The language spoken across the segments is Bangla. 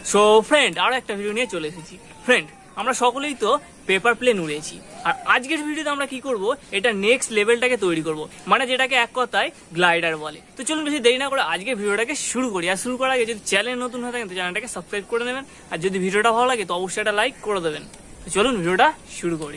সো ফ্রেন্ড, আরো একটা ভিডিও নিয়ে চলে এসেছি। ফ্রেন্ড, আমরা সকলেই তো পেপার প্লেন উড়েছি, আর আজকের ভিডিওতে আমরা কি করব, এটা নেক্সট লেভেলটাকে তৈরি করব, মানে যেটাকে এক কথায় গ্লাইডার বলে। তো চলুন বেশি দেরি না করে আজকের ভিডিওটাকে শুরু করি। আর শুরু করার আগে যদি চ্যানেল নতুন হয়ে থাকেন তো চ্যানেলটাকে সাবস্ক্রাইব করে নেবেন, আর যদি ভিডিওটা ভালো লাগে তো অবশ্যই একটা লাইক করে দেবেন। তো চলুন ভিডিওটা শুরু করি।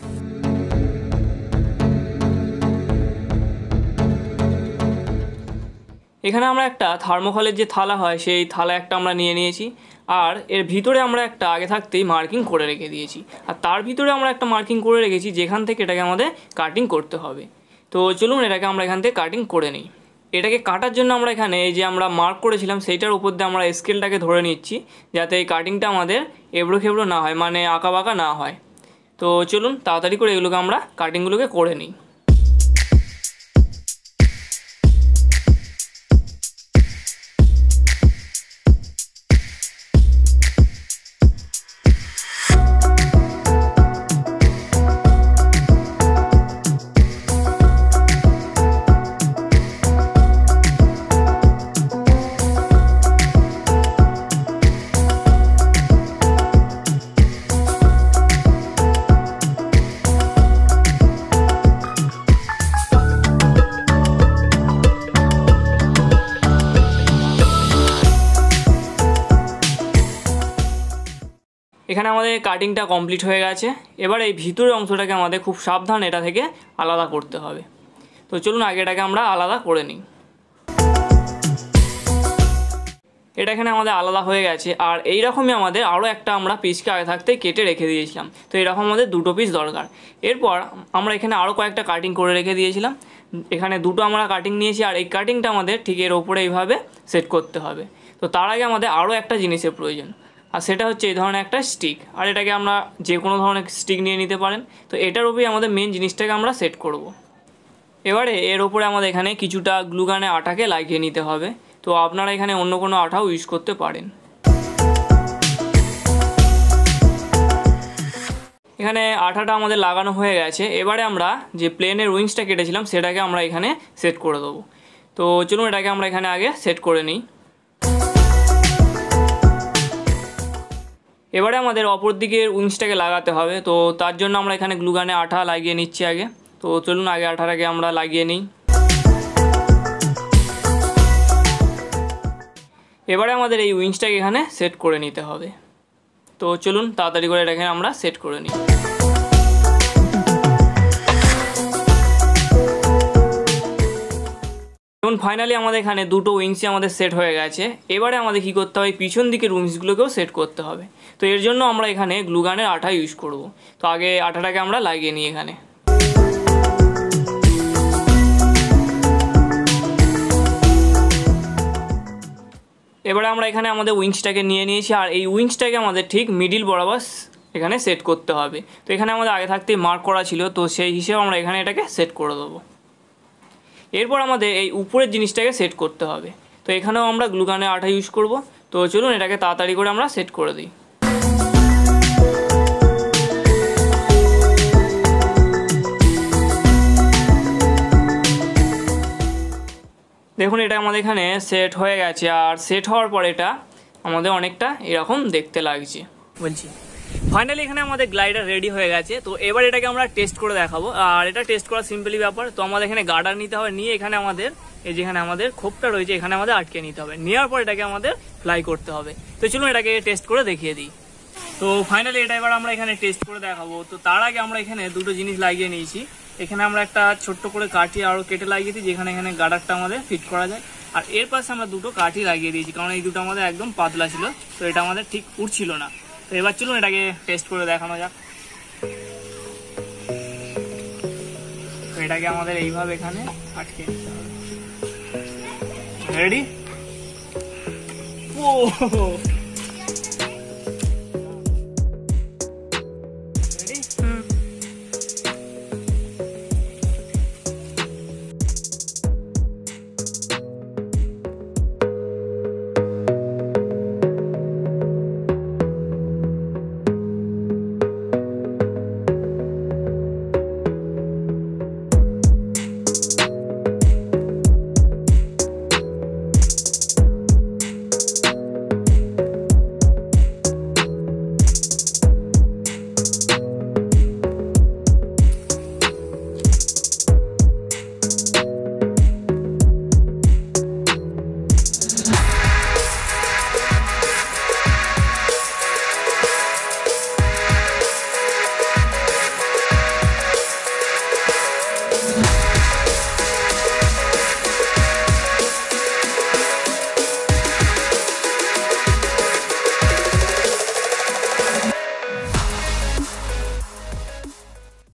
এখানে আমরা একটা থার্মোকলের যে থালা হয় সেই থালা একটা আমরা নিয়ে নিয়েছি, আর এর ভিতরে আমরা একটা আগে থাকতেই মার্কিং করে রেখে দিয়েছি, আর তার ভিতরে আমরা একটা মার্কিং করে রেখেছি যেখান থেকে এটাকে আমাদের কাটিং করতে হবে। তো চলুন এটাকে আমরা এখান থেকে কাটিং করে নিই। এটাকে কাটার জন্য আমরা এখানে এই যে আমরা মার্ক করেছিলাম সেইটার উপর দিয়ে আমরা স্কেলটাকে ধরে নিচ্ছি, যাতে এই কাটিংটা আমাদের এবড়ো খেবড়ো না হয়, মানে আঁকা বাঁকা না হয়। তো চলুন তাড়াতাড়ি করে এগুলোকে আমরা কাটিংগুলোকে করে নিই। এখানে আমাদের কাটিংটা কমপ্লিট হয়ে গেছে। এবার এই ভিতরের অংশটাকে আমাদের খুব সাবধান এটা থেকে আলাদা করতে হবে। তো চলুন আগে এটাকে আমরা আলাদা করে নিই। এটা এখানে আমাদের আলাদা হয়ে গেছে, আর এইরকমই আমাদের আরও একটা আমরা পিসকে আগে থাকতেই কেটে রেখে দিয়েছিলাম। তো এরকম আমাদের দুটো পিস দরকার। এরপর আমরা এখানে আরও কয়েকটা কাটিং করে রেখে দিয়েছিলাম, এখানে দুটো আমরা কাটিং নিয়েছি, আর এই কাটিংটা আমাদের ঠিক এর ওপরে এইভাবে সেট করতে হবে। তো তার আগে আমাদের আরও একটা জিনিসের প্রয়োজন, আর সেটা হচ্ছে এই ধরনের একটা স্টিক। আর এটাকে আমরা যে কোনো ধরনের স্টিক নিয়ে নিতে পারেন। তো এটার উপরেই আমাদের মেন জিনিসটাকে আমরা সেট করব। এবারে এর ওপরে আমাদের এখানে কিছুটা গ্লুগানে আটাকে লাগিয়ে নিতে হবে। তো আপনারা এখানে অন্য কোনো আঠাও ইউজ করতে পারেন। এখানে আঠাটা আমাদের লাগানো হয়ে গেছে। এবারে আমরা যে প্লেনের উইংসটা কেটেছিলাম সেটাকে আমরা এখানে সেট করে দেবো। তো চলুন এটাকে আমরা এখানে আগে সেট করে নিই। এবারে আমাদের অপর দিকের উইংসটাকে লাগাতে হবে। তো তার জন্য আমরা এখানে গ্লুগানে আঠা লাগিয়ে নিচ্ছি আগে। তো চলুন আগে আঠাটাকে আমরা লাগিয়ে নিই। এবারে আমাদের এই উইংসটাকে এখানে সেট করে নিতে হবে। তো চলুন তাড়াতাড়ি করে এটাকে আমরা সেট করে নিই। এখন ফাইনালি আমাদের এখানে দুটো উইংসই আমাদের সেট হয়ে গেছে। এবারে আমাদের কী করতে হবে, পিছন দিকের উইংসগুলোকেও সেট করতে হবে। তো এর জন্য আমরা এখানে গ্লুগানের আঠা ইউজ করব। তো আগে আঠাটাকে আমরা লাগিয়ে নিই এখানে। এবারে আমরা এখানে আমাদের উইংসটাকে নিয়ে নিয়েছি, আর এই উইংসটাকে আমাদের ঠিক মিডিল বরাবর এখানে সেট করতে হবে। তো এখানে আমাদের আগে থাকতেই মার্ক করা ছিল, তো সেই হিসেবে আমরা এখানে এটাকে সেট করে দেবো। এরপর আমাদের এই উপরের জিনিসটাকে সেট করতে হবে। তো এখানেও আমরা গ্লুগানের আঠা ইউজ করব। তো চলুন এটাকে তাড়াতাড়ি করে আমরা সেট করে দিই। দেখুন এটা আমাদের এখানে সেট হয়ে গেছে, আর সেট হওয়ার পর এটা আমাদের অনেকটা এরকম দেখতে লাগছে বলছি। ফাইনালি এখানে আমাদের গ্লাইডার রেডি হয়ে গেছে। তো এবার এটাকে আমরা টেস্ট করে দেখাবো, আর এটা টেস্ট করা সিম্পলি ব্যাপার। তো আমাদের এখানে গার্ডার নিতে হবে, নিয়ে এখানে আমাদের এই যেখানে আমাদের খোপটা রয়েছে এখানে আমাদের আটকে নিতে হবে। নেওয়ার পর এটাকে আমাদের ফ্লাই করতে হবে। তো চলুন এটাকে টেস্ট করে দেখিয়ে দিই। তো ফাইনালি এটা এবার আমরা এখানে টেস্ট করে দেখাবো। তো তার আগে আমরা এখানে দুটো জিনিস লাগিয়ে নিয়েছি। এখানে আমরা একটা ছোট্ট করে কাঠি আরও কেটে লাগিয়ে দিই, যেখানে এখানে গার্ডারটা আমাদের ফিট করা যায়। আর এর পাশে আমরা দুটো কাঠি লাগিয়ে দিয়েছি, কারণ এই দুটো আমাদের একদম পাতলা ছিল, তো এটা আমাদের ঠিক উঠছিল না। তো এবার চলুন এটাকে টেস্ট করে দেখানো যাক। তো এটাকে আমাদের এইভাবে এখানে আটকে দিতে হবে। রেডি? ও